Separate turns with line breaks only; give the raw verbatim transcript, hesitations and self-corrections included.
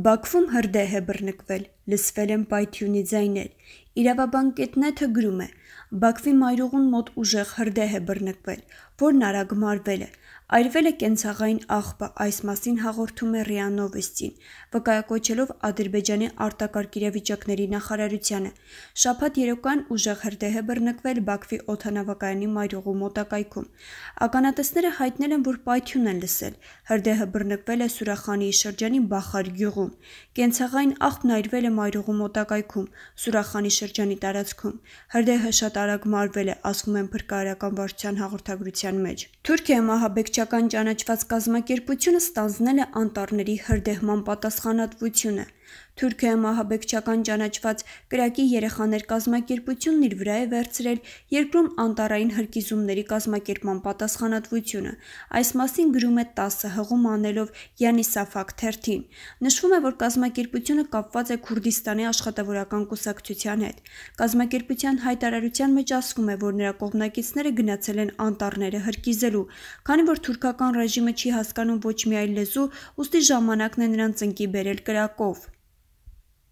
Բաքվում հրդեհ է բռնկվել, լսվել են պայթյունի ձայներ։ Իրավաբան Կետնեթը գրում է. Բաքվի մայրուղուն մոտ ուժեղ հրդեհ է բռնկվել, որն արագ մարվել է։ Այրվել է կենցաղային աղբը, այս մասին հաղորդում է ՌԻԱ Նովոստին, վկայակոչելով Ադրբեջանի արտակարգ իրավիճակների նախարարությանը։ Շաբաթ երեկոյան ուժեղ հրդեհ է բռնկվել Բաքվի օդանավակայանի մայրուղու մոտակայքում։ Ականատեսները հայտնել են, որ պայթյուն են լսել։ Հրդեհը բռնկվել է Սուրախանիի շրջանի Բախար գյուղում։ Կենցաղային աղբն այրվել է մայրուղու մոտակայքում, Սուրախանի շրջանի տարածքում։ Հրդեհը շատ արագ մարվել է, ասվում են փրկարարական վարչության հաղորդագրության մեջ։ Թուրքիայում ահաբեկչական ճանաչված կազմակերպությունը ստանձնել է անտառների հրդեհման պատասխանատվությունը։ Թուրքիայում ահաբեկչական ճանաչված կրակի երեխաներ կազմակերպությունն իր վրա է վերցրել երկրում անտառային հրկիզումների կազմակերպման պատասխանատվությունը։ Այս մասին գրում է տասը հղում անելով Յանի Սաֆակ թերթին։ Նշվում է, որ կազմակերպությունը կապված է Քուրդիստանի աշխատավորական կուսակցության հետ։ Կազմակերպության հայտարարության մեջ ասվում է, որ նրա կողմնակիցները գնացել են անտառները հրկիզելու, քանի որ թուրքական ռեժիմը չի հասկանում ոչ մի այլ լեզու, ուստի ժամանակն է նրան ծնկի բերել կրակով։